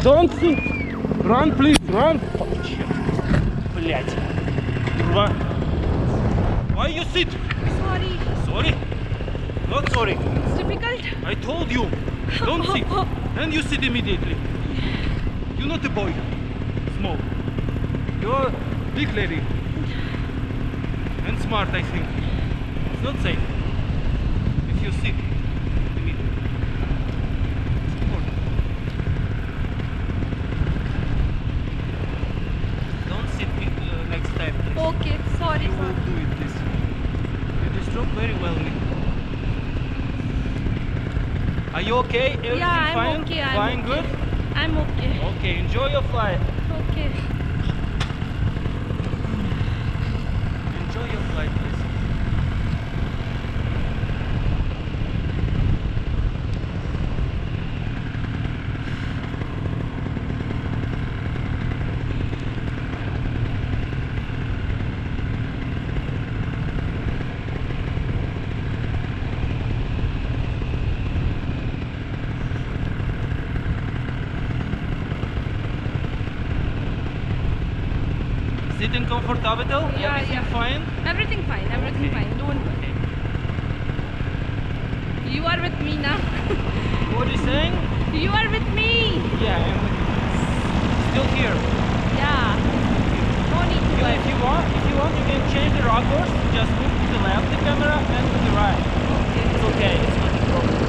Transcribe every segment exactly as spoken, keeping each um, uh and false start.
Don't sit. Run, please, run. Блять. Run. Why you sit? Sorry. Sorry? Not sorry. It's difficult. I told you. Don't sit. Then you sit immediately. You're not a boy. Small. You're a big lady. And smart, I think. It's not safe. If you sit immediately. It's important. Don't sit uh, next time, please. Okay, sorry, You will sorry. do it, please. You do stroke very well, me. Are you okay? Everything Yeah, I'm fine? okay. I'm fine, okay. good? I'm okay. Okay, enjoy your flight. Okay. Enjoy your flight, please. Sitting comfortable? Yeah, Everything yeah. fine? Everything fine. Everything Okay. fine. Don't. Okay. You are with me now. What are you saying? You are with me. Yeah, I'm with you. Still here. Yeah. No need to You, worry. if you want, if you want, you can change the rock course. Just move to the left the camera and to the right. Okay. It's okay. It's not a problem.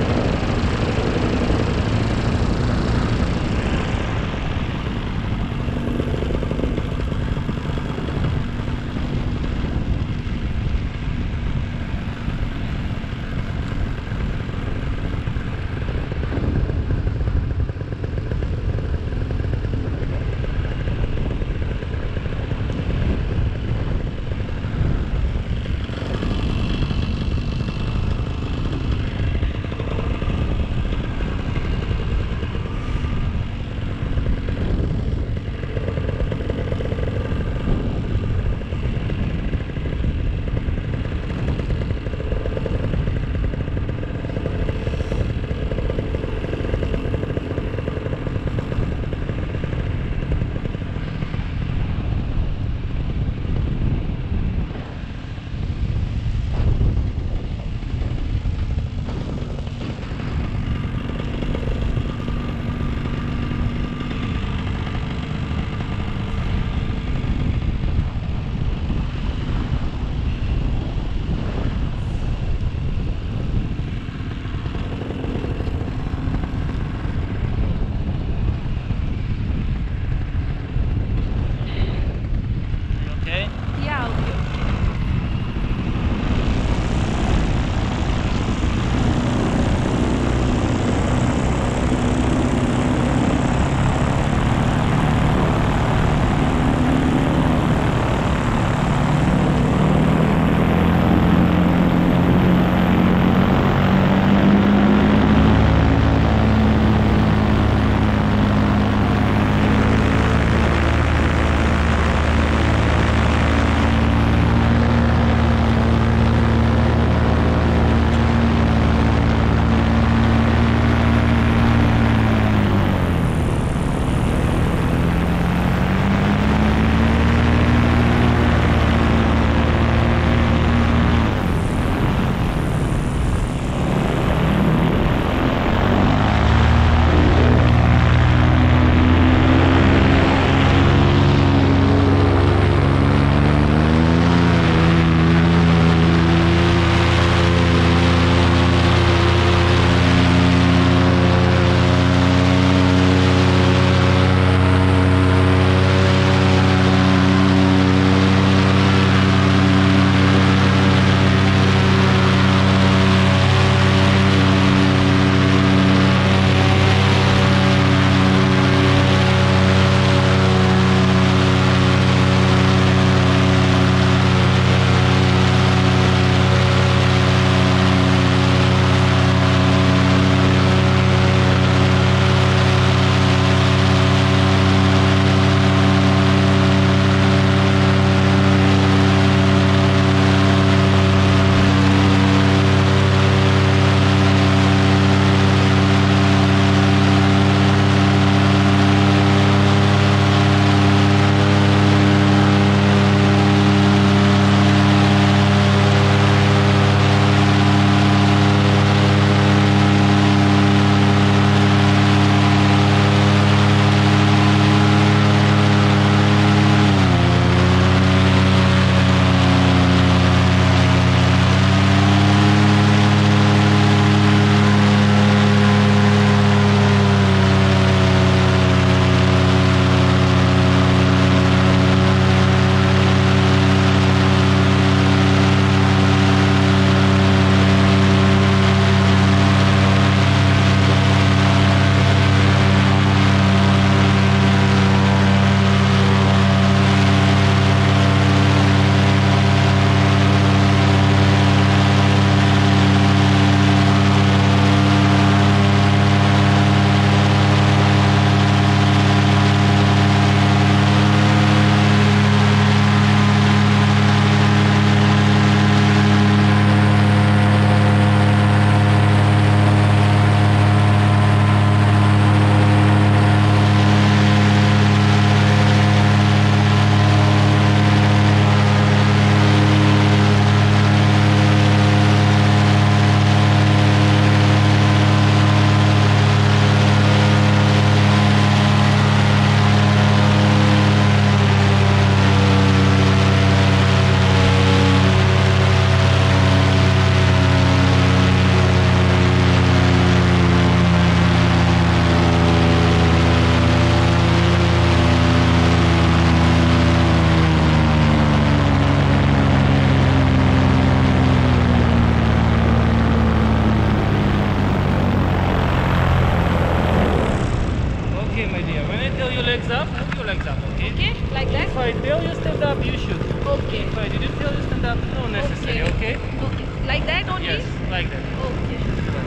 I tell you stand up, you should. Okay. If I didn't tell you stand up, no necessary, okay? Okay. Like that only? Yes, like that. Okay.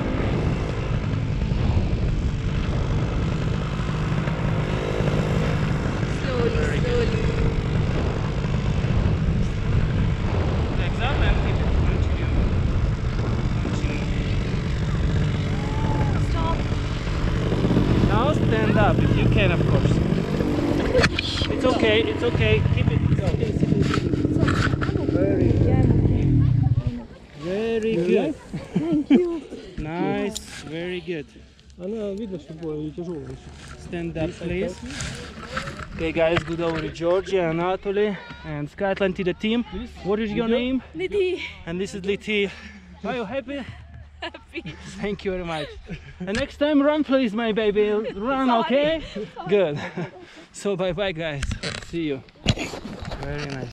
Slowly, Very good. slowly. Legs up and keep it. Continue. Continue. Stop. Now stand up if you can, of course. It's okay, it's okay. Keep it. It's okay. Very good. Very good. Thank you. Nice. Very good. Она видно, что было тяжело. Stand up, please. Okay, guys, good over to Georgia, Anatoly, and Scotland to the team. What is your name? Nidhi. And this is Liti. Are you happy? Happy. Thank you very much. And next time, run, please, my baby. Run, okay? Good. So, bye bye, guys. See you. Very nice.